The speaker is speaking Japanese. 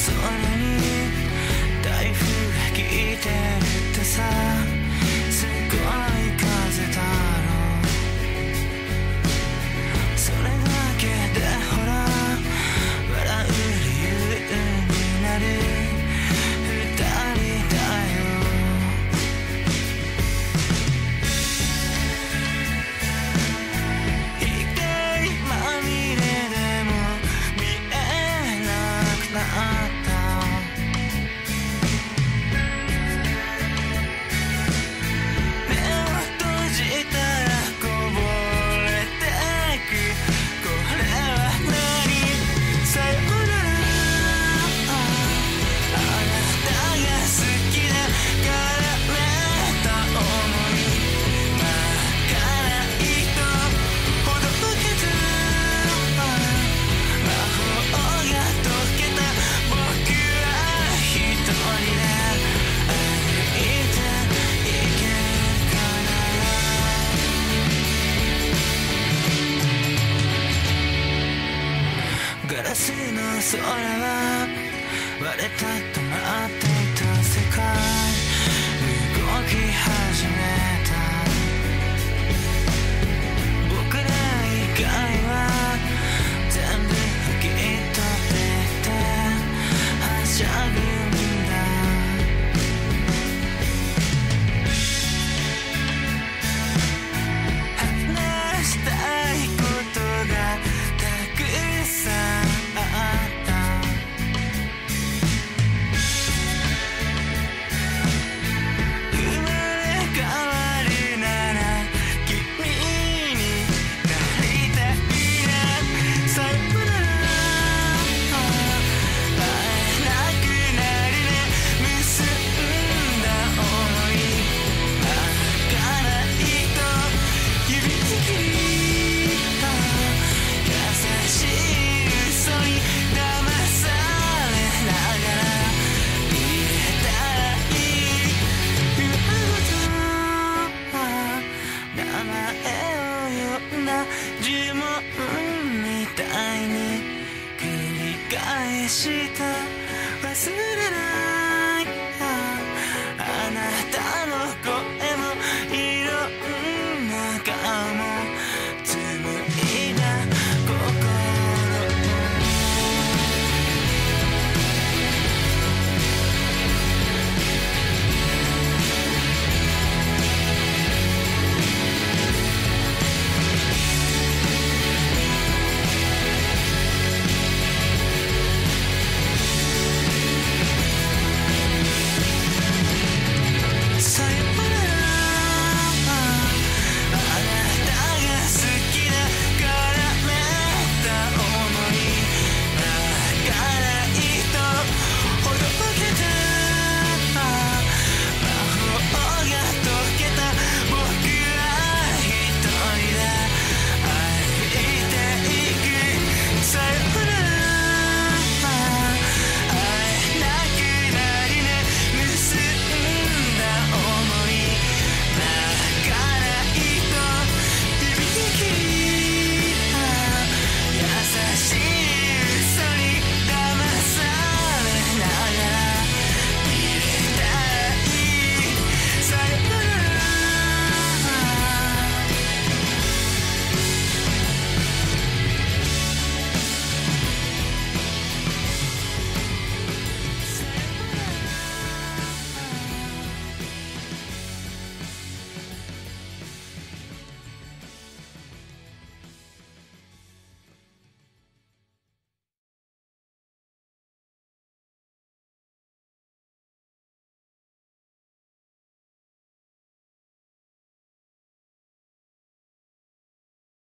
空に台風が来てるってさ、すごい風だろう。それだけでほら笑う理由になる二人だよ。光まみれでも見えなくなった目を閉じたらこぼれてく。これは何？さよなら。あなたが好きだからめた想い、真っ赤な糸ほどけた魔法が解けた。僕は一人で歩いていけるかな。ガラスの空は割れたと待っていた世界動き始めた。僕ら以外は全部吹き飛べてはしゃぐんだ。話したいことがたくさんあった。生まれ変わるなら君になりたいな。さよなら。会えなくなるね。結んだ想い、真っ赤な糸指切りた。優しい嘘に騙されながら入れたらいい上ごと名前を呼んだ呪文みたいに繰り返した。忘れ